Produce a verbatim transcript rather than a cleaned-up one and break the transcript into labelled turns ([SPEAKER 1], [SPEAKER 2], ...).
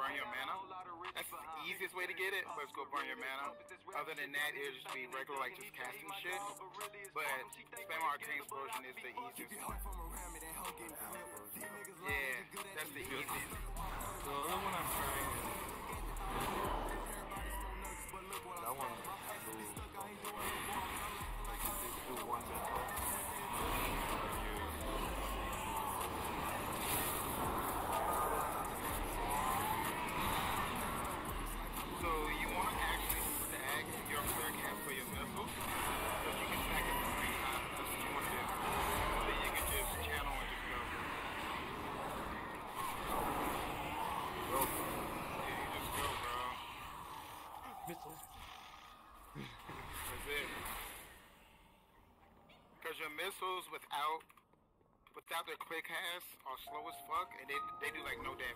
[SPEAKER 1] burn your mana. That's the easiest way to get it. Let's go burn your mana. Other than that, it'll just be regular, like just casting shit. But spam arcane explosion is the easiest one. Yeah, that's the easiest.
[SPEAKER 2] The other one I'm trying is that one moves like the big blue ones that
[SPEAKER 1] So you want to actually stack your clear cap for your missiles, so you can stack it at the same time. That's what you want to do. So you can just channel and just go. Go. Yeah, you just go, bro.
[SPEAKER 2] missiles.
[SPEAKER 1] That's it. Because your missiles without without their quick cast are slow as fuck, and they they do like no damage.